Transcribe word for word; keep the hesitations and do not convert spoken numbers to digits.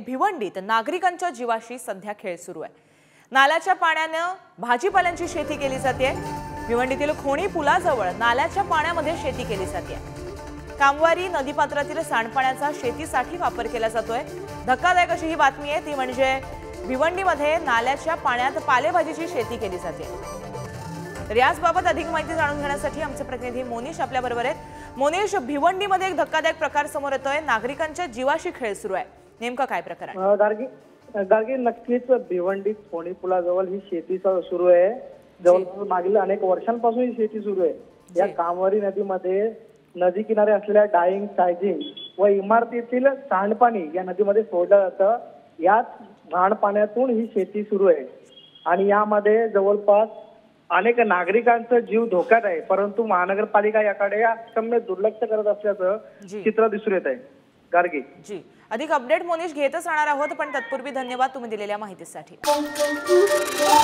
भिवंडीत नागरिकांच्या जीवाशी सध्या खेळ सुरू आहे। नाल्याच्या पाण्याने भाजीपाल्यांची शेती केली जाते। भिवंडीतील खोणी पुलाजवळ नाल्याच्या पाण्यामध्ये शेती केली जाते। कामवारी नदीपात्रातील सांडपाण्याचा शेतीसाठी वापर केला जातोय। धक्कादायक अशी ही बातमी आहे ती म्हणजे भिवंडीमध्ये नाल्याच्या पाण्यात पालेभाजीची शेती केली जाते। तर याबाबत अधिक माहिती जाणून घेण्यासाठी आमचे प्रतिनिधी मोनिश आपल्या बरोबर आहेत। मोनिश, भिवंडीमध्ये एक धक्कादायक प्रकार समोर येतोय, नागरिकांच्या जीवाशी खेळ सुरू आहे, नेमका काय प्रकार आहे? गार्गी गार्गी नक्कीच भिवंडीत खोणी पुलाजवळ ही शेती सुरू आहे। जवळपास मागील अनेक वर्षांपासून ही शेती सुरू आहे। या कामवारी नदीमध्ये नदी किनारे असलेल्या डाईंग, सायझिंग व इमारतीतील सांडपाणी या नदीमध्ये सोडलं जातं। याच सांडपाण्यातून ही शेती सुरू आहे आणि यामध्ये जवळपास अनेक नागरिकांचा जीव धोक्यात आहे, परंतु महानगरपालिका याकडे अक्षम्य दुर्लक्ष करत असल्याचं चित्र दिसून येत आहे। गार्गी जी, अधिक अपडेट मोनिश घेतच राहणार आहोत, पण तत्पूर्वी धन्यवाद तुम्ही दिलेल्या माहितीसाठी।